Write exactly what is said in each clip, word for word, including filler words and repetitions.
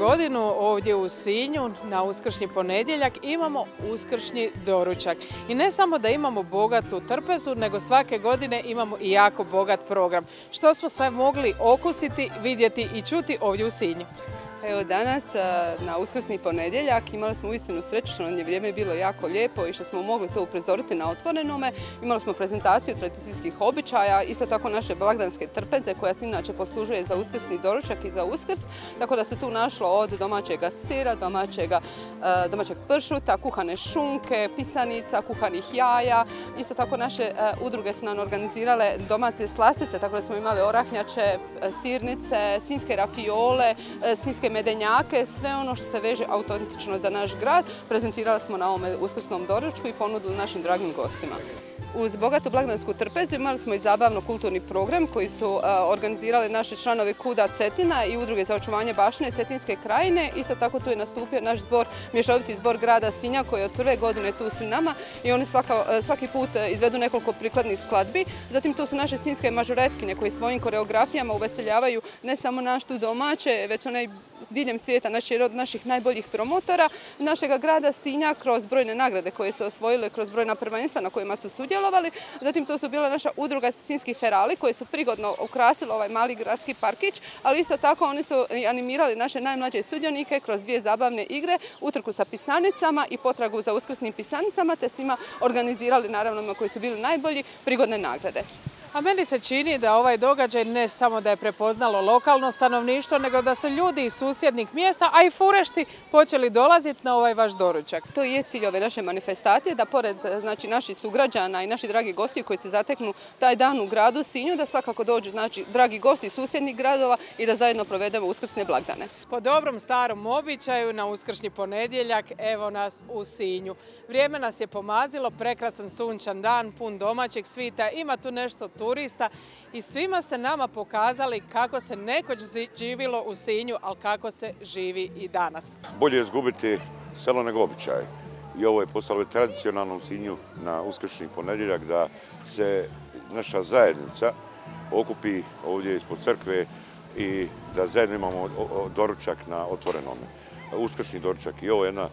godinu ovdje u Sinju na uskršnji ponedjeljak imamo uskršnji doručak. I ne samo da imamo bogatu trpezu, nego svake godine imamo i jako bogat program. Što smo sve mogli okusiti, vidjeti i čuti ovdje u Sinju? Evo danas na uskrsni ponedjeljak imali smo uistinu sreću što nam je vrijeme bilo jako lijepo i što smo mogli to uprizoriti na otvorenome. Imali smo prezentaciju tradicijskih običaja, isto tako naše blagdanske trpeze koja se inače poslužuje za uskrsni doručak i za Uskrs. Tako da se tu našlo od domaćega sira, domaćega, domaćeg pršuta, kuhane šunke, pisanica, kuhanih jaja. Isto tako naše udruge su nam organizirale domaće slastice, tako da smo imali orahnjače, sirnice, sinjske rafiole, sinjske medenjake, sve ono što se veže autentično za naš grad, prezentirali smo na ovome uskrsnom doručku i ponudili našim dragim gostima. Uz bogatu blagdansku trpezu imali smo i zabavno-kulturni program koji su organizirali naši članovi KUD-a Cetina i udruge za očuvanje baštine Cetinske krajine. Isto tako tu je nastupio naš zbor, mješoviti zbor grada Sinja koji je od prve godine tu s nama i oni svaka, svaki put izvedu nekoliko prikladnih skladbi. Zatim tu su naše sinjske mažoretkinje koji svojim koreografijama uveseljavaju ne samo naš tu domaće, već onaj diljem svijeta naš je od naših najboljih promotora našega grada Sinja kroz brojne nagrade koje su osvojile kroz brojna prvenstva na kojima su sudjelovali. Zatim to su bila naša udruga Sinjski ferali koji su prigodno ukrasili ovaj mali gradski parkić, ali isto tako oni su animirali naše najmlađe sudionike kroz dvije zabavne igre, utrku sa pisanicama i potragu za uskrsnim pisanicama, te svima organizirali, naravno koji su bili najbolji, prigodne nagrade. A meni se čini da ovaj događaj ne samo da je prepoznalo lokalno stanovništvo, nego da su ljudi iz susjednih mjesta, a i furešti počeli dolaziti na ovaj vaš doručak. To je cilj ove naše manifestacije, da pored znači, naših sugrađana i naši dragi gosti koji se zateknu taj dan u gradu Sinju, da svakako dođu znači, dragi gosti iz susjednih gradova i da zajedno provedemo uskrsne blagdane. Po dobrom starom običaju na uskršnji ponedjeljak evo nas u Sinju. Vrijeme nas je pomazilo, prekrasan sunčan dan, pun domaćeg svita, ima tu nešto turista i svima ste nama pokazali kako se nekoć živilo u Sinju, ali kako se živi i danas. Bolje je izgubiti selo nego običaj. I ovo je postalo tradicionalno u Sinju na uskršnji ponedjeljak da se naša zajednica okupi ovdje ispod crkve i da zajedno imamo doručak na otvorenome. Uskršnji doručak i ovo je jedna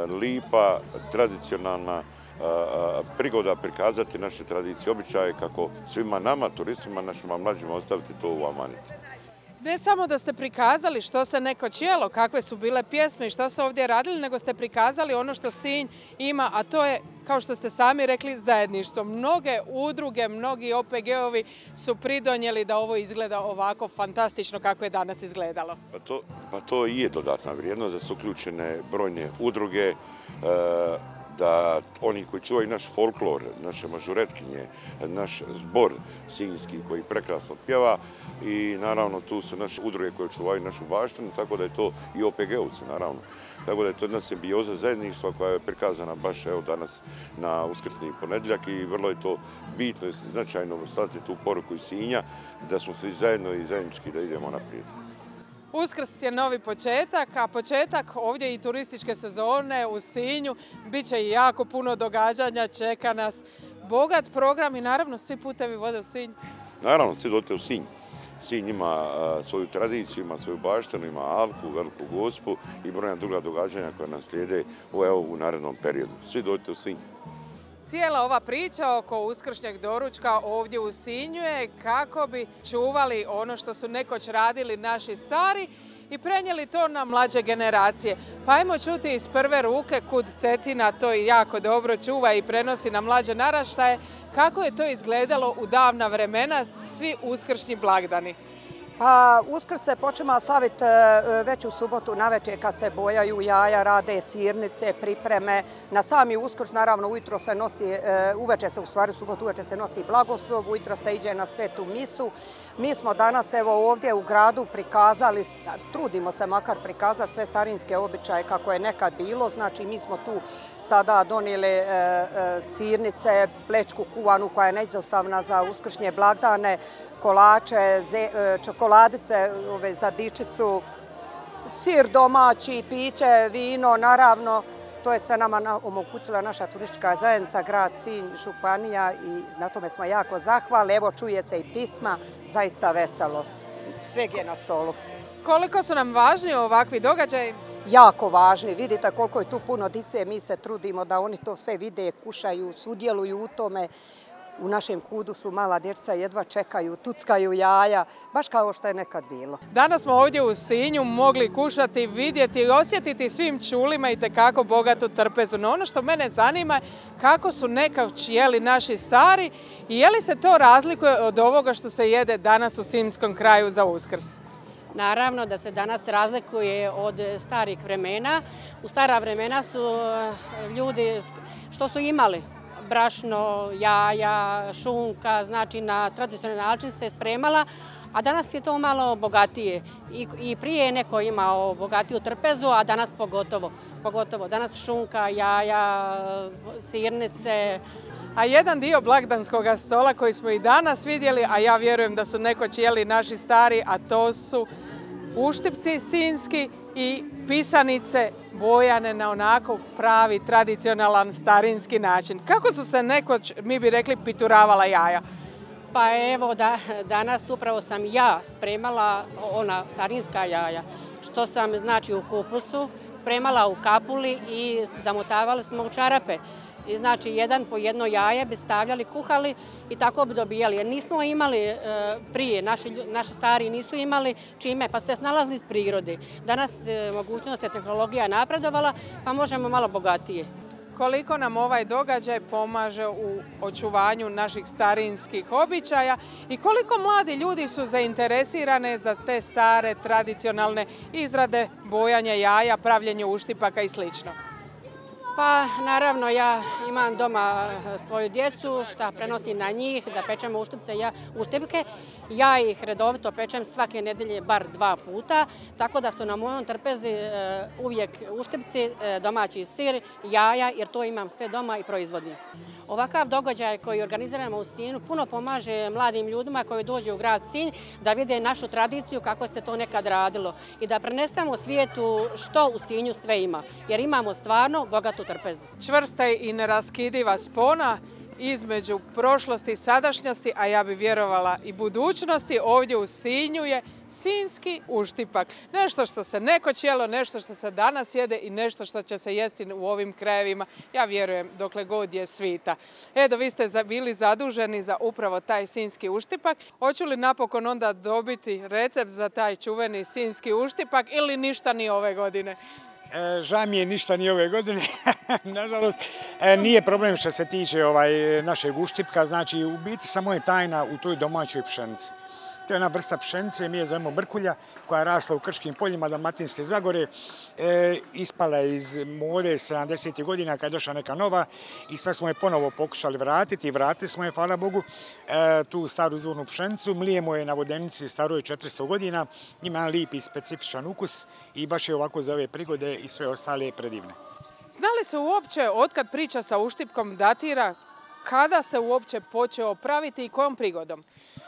lipa, tradicionalna prigoda prikazati naše tradicije i običaje kako svima nama, turistima, našima mlađima ostaviti to u amanet. Ne samo da ste prikazali što se nekoć jelo, kakve su bile pjesme i što su ovdje radili, nego ste prikazali ono što Sinj ima, a to je, kao što ste sami rekli, zajedništvo. Mnoge udruge, mnogi O P G-ovi su pridonijeli da ovo izgleda ovako fantastično kako je danas izgledalo. Pa to, pa to i je dodatna vrijednost da su uključene brojne udruge, e, da oni koji čuvaju naš folklor, naše mažuretkinje, naš zbor sinjski koji prekrasno pjeva i naravno tu su naše udruge koje čuvaju našu baštinu, tako da je to i O P G-ovci naravno. Tako da je to jedna simbioza zajedništva koja je prikazana baš evo danas na uskrsni ponedjeljak i vrlo je to bitno i značajno slati tu poruku iz Sinja da smo svi zajedno i zajednički da idemo naprijed. Uskrs je novi početak, a početak ovdje i turističke sezone u Sinju. Biće i jako puno događanja, čeka nas bogat program i naravno svi putevi vode u Sinj. Naravno, svi dođete u Sinj. Sinj ima svoju tradiciju, ima svoju baštinu, ima Alku, Veliku Gospu i brojna druga događanja koja nas slijede u narednom periodu. Svi dođete u Sinj. Cijela ova priča oko uskršnjeg doručka ovdje u Sinju je kako bi čuvali ono što su nekoć radili naši stari i prenijeli to na mlađe generacije. Pa ajmo čuti iz prve ruke KUD Cetina to i jako dobro čuva i prenosi na mlađe naraštaje kako je to izgledalo u davna vremena, svi uskršnji blagdani. Pa Uskrs se počema slaviti već u subotu navečer kad se bojaju jaja, rade sirnice, pripreme. Na sami Uskrs naravno ujutro se nosi, uveče se u stvari u subotu uveče se nosi blagoslov, ujutro se iđe na svetu misu. Mi smo danas evo ovdje u gradu prikazali, trudimo se makar prikazati sve starinske običaje kako je nekad bilo. Znači mi smo tu sada donijeli sirnice, plečku kuvanu koja je neizostavna za uskršnje blagdane, kolače, čokoladice za dičicu, sir domaći, piće, vino, naravno. To je sve nama omogućila naša turistička zajednica, grad Sinj, županija i na tome smo jako zahvalni. Evo čuje se i pisma, zaista veselo. Sveg je na stolu. Koliko su nam važni ovakvi događaji? Jako važni. Vidite koliko je tu puno dice, mi se trudimo da oni to sve vide, kušaju, sudjeluju u tome. U našem kudu su mala djeca, jedva čekaju, tuckaju jaja, baš kao što je nekad bilo. Danas smo ovdje u Sinju mogli kušati, vidjeti i osjetiti svim čulima i tekako bogatu trpezu. No ono što mene zanima, kako su nekad jeli naši stari i je li se to razlikuje od ovoga što se jede danas u sinjskom kraju za Uskrs? Naravno da se danas razlikuje od starih vremena. U stara vremena su ljudi što su imali brašno, jaja, šunka, znači na tradicionalni način se spremala, a danas je to malo bogatije. I, i prije je neko imao bogatiju trpezu, a danas pogotovo. Pogotovo danas šunka, jaja, sirnice. A jedan dio blagdanskog stola koji smo i danas vidjeli, a ja vjerujem da su nekoć jeli naši stari, a to su uštipci sinjski i pisanice bojane na onako pravi, tradicionalan, starinski način. Kako su se nekoć, mi bi rekli, pituravala jaja? Pa evo, da, danas upravo sam ja spremala ona starinska jaja, što sam znači u kupusu, spremala u kapuli i zamotavali smo u čarape. I znači jedan po jedno jaje bi stavljali, kuhali i tako bi dobijali. Jer nismo imali e, prije, naši, naši stari nisu imali čime, pa se snalazili iz prirode. Danas e, mogućnost je tehnologija napredovala, pa možemo malo bogatije. Koliko nam ovaj događaj pomaže u očuvanju naših starinskih običaja i koliko mladi ljudi su zainteresirane za te stare tradicionalne izrade, bojanja jaja, pravljenje uštipaka i slično? Pa naravno ja imam doma svoju djecu, šta prenosim na njih, da pečemo uštipce, ja, uštipke. Ja ih redovito pečem svake nedelje bar dva puta, tako da su na mojom trpezi e, uvijek uštipci, e, domaći sir, jaja, jer to imam sve doma i proizvodim. Ovakav događaj koji organiziramo u Sinju puno pomaže mladim ljudima koji dođu u grad Sinj da vide našu tradiciju kako se to nekad radilo i da prenesemo svijetu što u Sinju sve ima, jer imamo stvarno bogatu trpezu. Čvrsta i neraskidiva spona između prošlosti i sadašnjosti, a ja bi vjerovala i budućnosti, ovdje u Sinju je sinjski uštipak. Nešto što se nekoć jelo, nešto što se danas jede i nešto što će se jesti u ovim krajevima, ja vjerujem, dokle god je svita. Edo, vi ste bili zaduženi za upravo taj sinjski uštipak. Hoću li napokon onda dobiti recept za taj čuveni sinjski uštipak ili ništa ni ove godine? E, žao mi je ništa ni ove godine, nažalost. E, nije problem što se tiče ovaj, našeg uštipka, znači u biti samo je tajna u toj domaćoj pšenici. To je jedna vrsta pšenice, mi je zovemo brkulja, koja je rasla u krškim poljima Dalmatinske Zagore. E, ispala je iz mode sedamdesetih godina kad je došla neka nova i sad smo je ponovo pokušali vratiti i vratili smo je, hvala Bogu, e, tu staru izvornu pšenicu. Mlijemo je na vodenici staroj četiristo godina, ima jedan lijep i specifičan ukus i baš je ovako za ove prigode i sve ostale predivne. Znali se uopće otkad priča sa uštipkom datira, kada se uopće počeo praviti i kojom prigodom?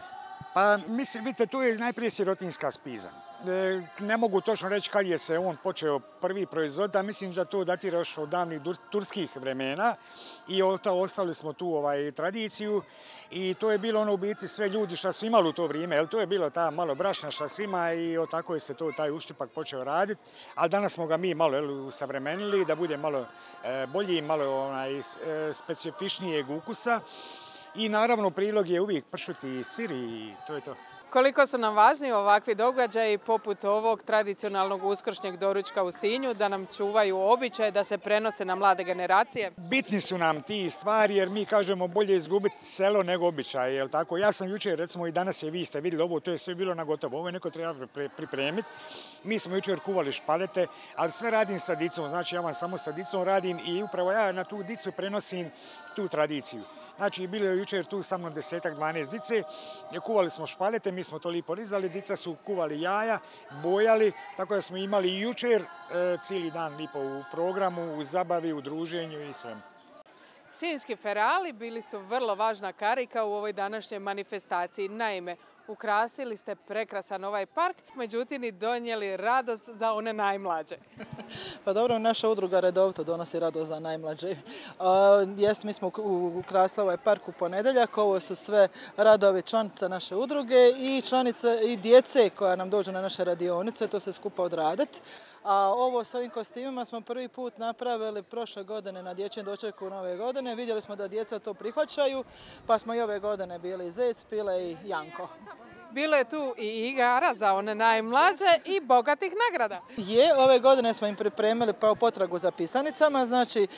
Pa, mislim, vidite, tu je najprije sirotinjska spiza. E, ne mogu točno reći kad je se on počeo prvi proizvod, a mislim da to datira još od davnih turskih vremena i ostali smo tu ovaj, tradiciju i to je bilo ono u biti sve ljudi što su imali u to vrijeme, jer to je bilo ta malo brašna što su ima i tako je se to, taj uštipak počeo raditi, ali danas smo ga mi malo jel, usavremenili da bude malo e, bolji, malo onaj, e, specifičnijeg ukusa. I naravno prilog je uvijek pršuti i sir i to je to. Koliko su nam važni ovakvi događaji poput ovog tradicionalnog uskršnjeg doručka u Sinju, da nam čuvaju običaje, da se prenose na mlade generacije? Bitni su nam ti stvari jer mi kažemo bolje izgubiti selo nego običaje, jel tako? Ja sam jučer, recimo i danas je, vi ste vidjeli ovo, to je sve bilo na gotovo, ovo je neko treba pripremiti. Mi smo jučer kuvali špalete, ali sve radim sa dicom, znači ja vam samo sa dicom radim i upravo ja na tu dicu prenosim tu tradiciju. Znači, bilo je jučer tu samo desetak, dvanaest dice, kuvali smo špalete, mi smo to lipo rizali, dica su kuvali jaja, bojali, tako da smo imali i jučer e, cijeli dan lipo u programu, u zabavi, u druženju i svemu. Sinjski ferali bili su vrlo važna karika u ovoj današnjoj manifestaciji. Naime, ukrasili ste prekrasan ovaj park, međutim i donijeli radost za one najmlađe. Pa dobro, naša udruga redovito donosi radost za najmlađe. Jest, mi smo ukrasili ovaj park u ponedjeljak, ovo su sve radovi članica naše udruge i članice i djece koja nam dođu na naše radionice, to se skupa odraditi. A ovo s ovim kostimima smo prvi put napravili prošle godine na dječjem dočeku nove godine. Vidjeli smo da djeca to prihvaćaju, pa smo i ove godine bili Zec, Pile i Janko. Bilo je tu i igara za one najmlađe i bogatih nagrada. Je, ove godine smo im pripremili pravo potragu za pisanicama, znači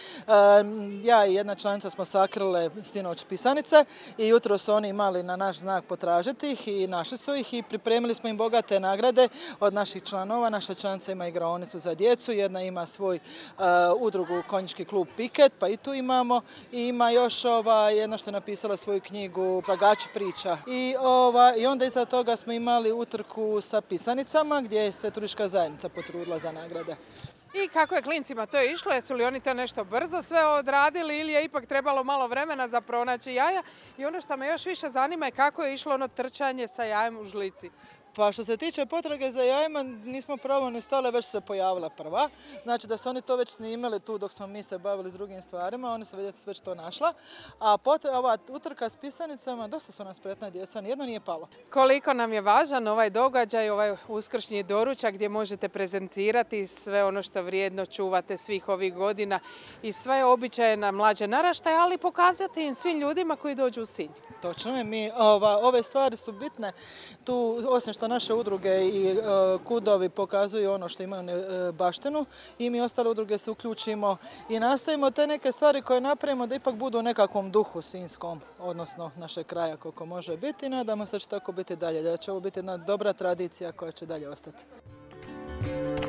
ja i jedna članica smo sakrile sinoć pisanice i jutro su oni imali na naš znak potražiti ih i našli su ih i pripremili smo im bogate nagrade od naših članova. Naša članica ima igraonicu za djecu, jedna ima svoj udrugu konjički klub Piket, pa i tu imamo i ima još ova, jedna što je napisala svoju knjigu Tragači priča i, ova, i onda iza toga smo imali utrku sa pisanicama gdje se turistička zajednica potrudila za nagrade. I kako je klincima to išlo? Jesu li oni to nešto brzo sve odradili ili je ipak trebalo malo vremena za pronaći jaja? I ono što me još više zanima je kako je išlo ono trčanje sa jajem u žlici. Pa što se tiče potrage za jajima, nismo pravo ni stale, već se pojavila prva. Znači da su oni to već snimali tu dok smo mi se bavili s drugim stvarima, oni su već to našla. A ova utrka s pisanicama, dosta su nas spretna djeca, nijedno nije palo. Koliko nam je važan ovaj događaj, ovaj uskršnji doručak gdje možete prezentirati sve ono što vrijedno čuvate svih ovih godina i sve običaje na mlađe naraštaje, ali pokazati im svim ljudima koji dođu u Sinj. Točno je, mi, ova, ove stvari su bitne tu, osim što naše udruge i e, kudovi pokazuju ono što imaju e, baštinu i mi ostale udruge se uključimo i nastavimo te neke stvari koje napravimo da ipak budu u nekakvom duhu sinjskom, odnosno našeg kraja koliko može biti i nadamo se da će tako biti dalje, da će ovo biti jedna dobra tradicija koja će dalje ostati.